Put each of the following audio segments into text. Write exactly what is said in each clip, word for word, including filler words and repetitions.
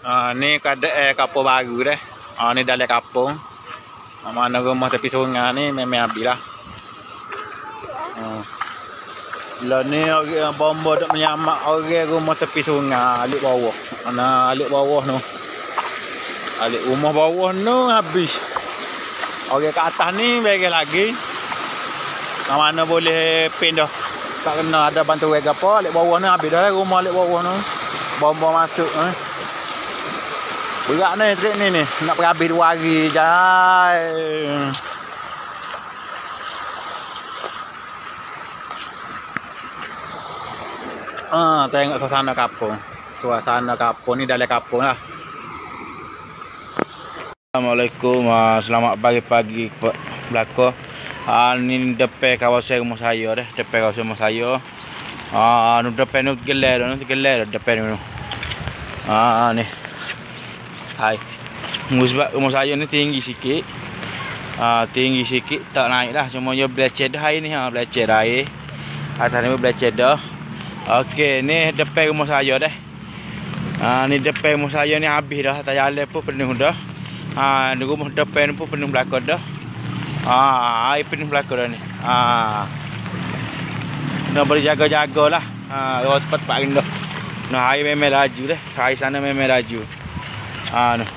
Ah, ni kada eh kapur baru dah. Ah, ni dalam kampung. Ah, mana rumah tepi sungai ni memang habis lah. Ah. Lah ni orang bomba duk menyamak orang rumah tepi sungai alik bawah. Mana alik bawah tu. Alik rumah bawah tu habis. Orang kat atas ni bagi lagi. Nah, mana boleh pindah. Tak kena ada bantuan ke apa. Alik bawah ni habis dah rumah alik bawah tu. Bomba masuk eh. Berat ni trik ni ni. Nak berhabis dua hari jai. Ah, tengok suasana kampung. Suasana kampung ni dalam kampung lah. Assalamualaikum. Ah, selamat pagi-pagi belaka. Ah, ni depan kawasan rumah saya dah. Depan kawasan rumah saya. Ah, nu depan nu gelar nu gelar depan nu. Ah, ni. Hai. Sebab rumah saya ni tinggi sikit. Ah, tinggi sikit tak naik dah. Cuma dia belecet dah air ni ha, belecet air. Atas ni belecet dah. Okey, ni depan rumah saya dah. Ah, ni depan rumah saya ni habis dah. Tak jalan pun penuh dah. Ah, ni rumah depan pun penuh belakang dah. Ah, air penuh belakang dah ni. Ah. Nak berjaga-jagalah. Ah, oh, tempat pak rendah. Nah, air memang laju dah. Air sana memang laju. Ah, ni.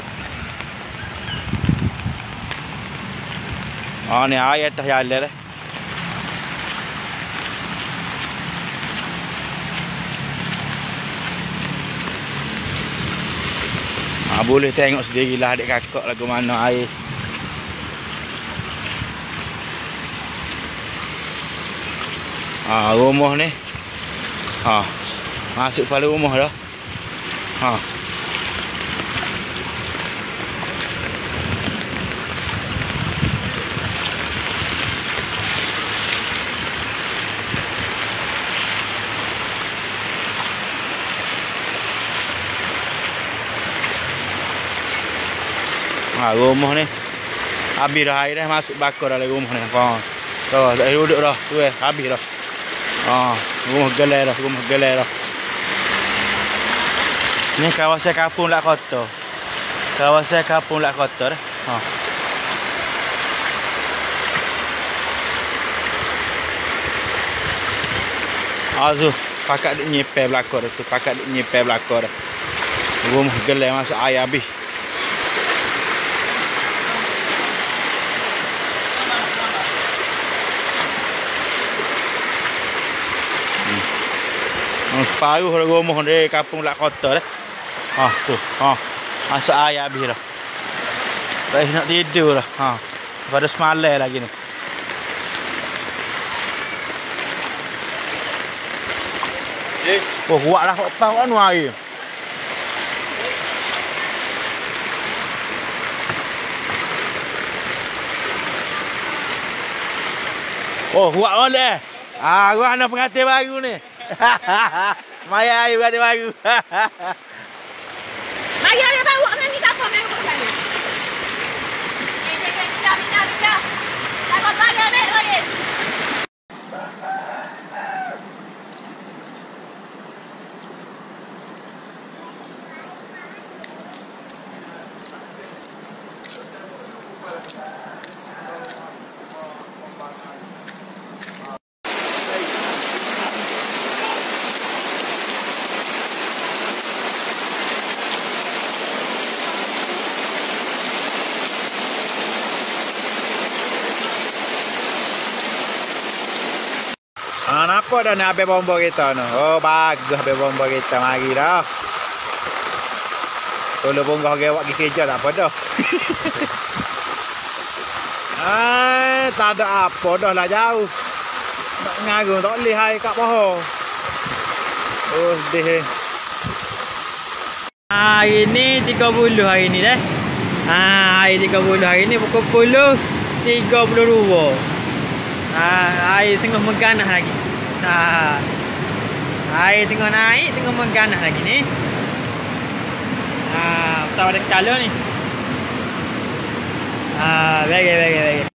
Ah, ni air atas jalan dah. Ah, boleh tengok sendirilah adik kakak lagu mana air. Ah, rumah ni. Ha. Masuk pada rumah dah. Ha. Ha, rumah ni habis dah air dah masuk bakar dalam rumah ni. Ha. Tu, dah duduk dah. Tu eh, habis dah. Ha, rumah gelai dah, rumah gelai dah. Ni kawasan kampung Lak Kota. Kawasan kampung Lak Kota dah. Ha. Ah tu, pakat duk nyepel belakang dah tu, pakat duk nyepel belakang dah. Rumah gelai masuk air habis. Separuh rumah di kampung Lak Kota dah. Ha, tu. Ha. Masuk air habis dah. Tak nak tidur dah. Ha. Pada semalam lagi ni. Oh, kuatlah kok pang anu air. Oh, kuat boleh. Ah, gua nak pengantin baru ni. Maya air pengantin baru. Maya dia bawa dengan ni siapa main buat sana. Eh, eh, eh, minta, minta, minta. Takut Maya naik lagi. Ah, napa dah nak habis bomba kita ni? Oh, bagus habis bomba kita. Mari dah. Tolong bonggah orang buat kerja tak apa dah. Ai, tak ada apa dah lah jauh. Nak ngagung tak boleh hai kat bawah. Oh, sedih. Hari ni tiga puluh hari ni dah. Ha, hari tiga puluh hari ni pukul sepuluh tiga puluh dua. Ha, air tengah mengganah lagi. Ha. Air tengah naik, tengah mengganah lagi ni. Ha, pesawat ada kala ni. Ha, baik baik baik.